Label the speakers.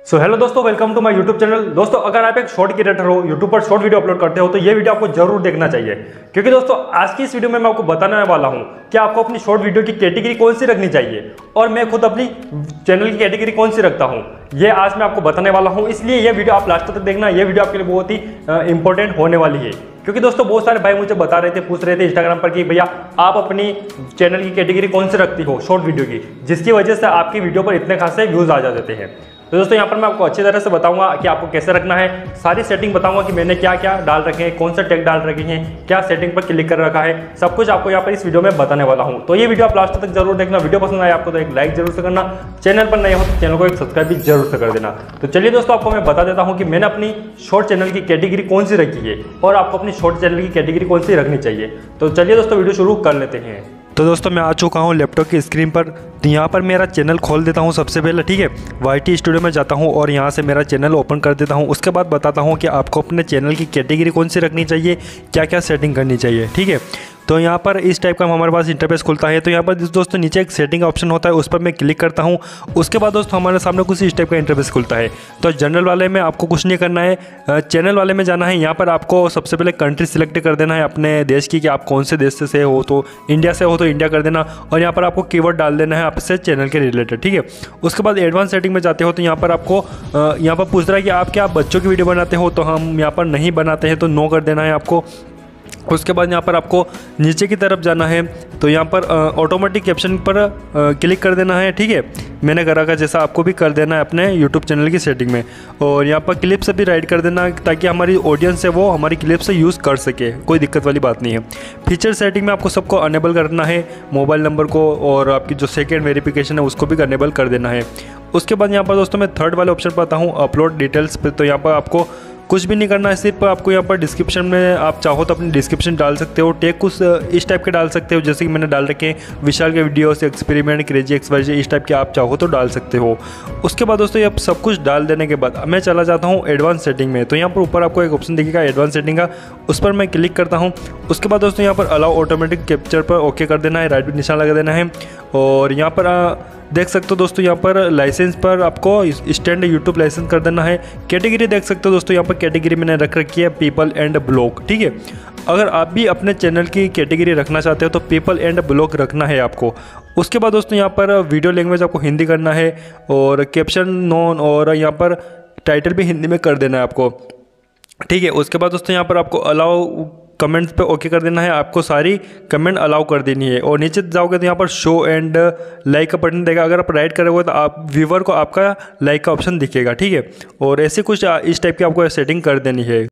Speaker 1: सो hello दोस्तों, welcome to my YouTube channel. दोस्तों, अगर आप एक शॉर्ट क्रिएटर हो, यूट्यूब पर शॉर्ट वीडियो अपलोड करते हो तो ये वीडियो आपको जरूर देखना चाहिए, क्योंकि दोस्तों आज की इस वीडियो में मैं आपको बताने वाला हूं कि आपको अपनी शॉर्ट वीडियो की कैटेगरी कौन सी रखनी चाहिए और मैं खुद अपनी चैनल की कैटेगरी कौन सी रखता हूं, ये आज मैं आपको बताने वाला हूं। इसलिए ये वीडियो आप लास्ट तक देखना, ये वीडियो आपके लिए बहुत ही इंपॉर्टेंट होने वाली है, क्योंकि दोस्तों बहुत सारे भाई मुझे बता रहे थे, पूछ रहे थे इंस्टाग्राम पर कि भैया आप अपनी चैनल की कैटेगरी कौन सी रखती हो शॉर्ट वीडियो की, जिसकी वजह से आपकी वीडियो पर इतने खासे व्यूज आ जाते हैं। तो दोस्तों यहाँ पर मैं आपको अच्छी तरह से बताऊंगा कि आपको कैसे रखना है, सारी सेटिंग बताऊंगा कि मैंने क्या क्या डाल रखे हैं, कौन सा टैग डाल रखे हैं, क्या सेटिंग पर क्लिक कर रखा है, सब कुछ आपको यहाँ पर इस वीडियो में बताने वाला हूँ। तो ये वीडियो आप लास्ट तक जरूर देखना। वीडियो पसंद आए आपको तो एक लाइक जरूर से करना, चैनल पर नए हो तो चैनल को एक सब्सक्राइब भी जरूर से कर देना। तो चलिए दोस्तों, आपको मैं बता देता हूँ कि मैंने अपनी शॉर्ट चैनल की कैटेगरी कौन सी रखी है और आपको अपनी शॉर्ट चैनल की कैटेगरी कौन सी रखनी चाहिए। तो चलिए दोस्तों, वीडियो शुरू कर लेते हैं। तो दोस्तों मैं आ चुका हूँ लैपटॉप की स्क्रीन पर। तो यहाँ पर मेरा चैनल खोल देता हूँ सबसे पहले, ठीक है। YT स्टूडियो में जाता हूँ और यहाँ से मेरा चैनल ओपन कर देता हूँ। उसके बाद बताता हूँ कि आपको अपने चैनल की कैटेगरी कौन सी रखनी चाहिए, क्या क्या सेटिंग करनी चाहिए, ठीक है। तो यहाँ पर इस टाइप का हमारे पास इंटरफेस खुलता है। तो यहाँ पर दोस्तों नीचे एक सेटिंग का ऑप्शन होता है, उस पर मैं क्लिक करता हूँ। उसके बाद दोस्तों हमारे सामने कुछ इस टाइप का इंटरफेस खुलता है। तो जनरल वाले में आपको कुछ नहीं करना है, चैनल वाले में जाना है। यहाँ पर आपको सबसे पहले कंट्री सिलेक्ट कर देना है अपने देश की, कि आप कौन से देश से हो। तो इंडिया से हो तो इंडिया कर देना, और यहाँ पर आपको कीवर्ड डाल देना है आपसे चैनल के रिलेटेड, ठीक है। उसके बाद एडवांस सेटिंग में जाते हो तो यहाँ पर आपको यहाँ पर पूछ रहा है कि आप क्या बच्चों की वीडियो बनाते हो, तो हम यहाँ पर नहीं बनाते हैं, तो नो कर देना है आपको। उसके बाद यहाँ पर आपको नीचे की तरफ जाना है, तो यहाँ पर ऑटोमेटिक कैप्शन पर क्लिक कर देना है, ठीक है। मैंने करा का जैसा आपको भी कर देना है अपने यूट्यूब चैनल की सेटिंग में। और यहाँ पर क्लिप से भी राइट कर देना, ताकि हमारी ऑडियंस है वो हमारी क्लिप से यूज़ कर सके, कोई दिक्कत वाली बात नहीं है। फीचर सेटिंग में आपको सबको अनेबल करना है, मोबाइल नंबर को और आपकी जो सेकेंड वेरिफिकेशन है उसको भी अनेबल कर देना है। उसके बाद यहाँ पर दोस्तों मैं थर्ड वाले ऑप्शन पर आता हूँ, अपलोड डिटेल्स पे। तो यहाँ पर आपको कुछ भी नहीं करना है, सिर्फ आपको यहाँ पर डिस्क्रिप्शन में आप चाहो तो अपनी डिस्क्रिप्शन डाल सकते हो, टैग कुछ इस टाइप के डाल सकते हो, जैसे कि मैंने डाल रखे हैं विशाल के वीडियोस, एक्सपेरिमेंट, क्रेजी XYZ, इस टाइप के आप चाहो तो डाल सकते हो। उसके बाद दोस्तों ये सब कुछ डाल देने के बाद मैं चला जाता हूँ एडवांस सेटिंग में। तो यहाँ पर ऊपर आपको एक ऑप्शन दिखेगा एडवांस सेटिंग का, उस पर मैं क्लिक करता हूँ। उसके बाद दोस्तों यहाँ पर अलाउ ऑटोमेटिक कैप्चर पर ओके कर देना है, राइट निशान लगा देना है। और यहाँ पर देख सकते हो दोस्तों, यहाँ पर लाइसेंस पर आपको स्टैंड यूट्यूब लाइसेंस कर देना है। कैटेगरी देख सकते हो दोस्तों, यहाँ पर कैटेगरी मैंने रख रखी है पीपल एंड ब्लॉग, ठीक है। अगर आप भी अपने चैनल की कैटेगरी रखना चाहते हो तो पीपल एंड ब्लॉग रखना है आपको। उसके बाद दोस्तों यहाँ पर वीडियो लैंग्वेज आपको हिंदी करना है, और कैप्शन नॉन, और यहाँ पर टाइटल भी हिंदी में कर देना है आपको, ठीक है। उसके बाद दोस्तों यहाँ पर आपको अलाउ कमेंट्स पे ओके कर देना है, आपको सारी कमेंट अलाउ कर देनी है। और नीचे जाओगे तो यहाँ पर शो एंड लाइक का बटन देगा, अगर आप राइट करोगे तो आप व्यूवर को आपका लाइक का ऑप्शन दिखेगा, ठीक है। और ऐसे कुछ इस टाइप की आपको सेटिंग कर देनी है।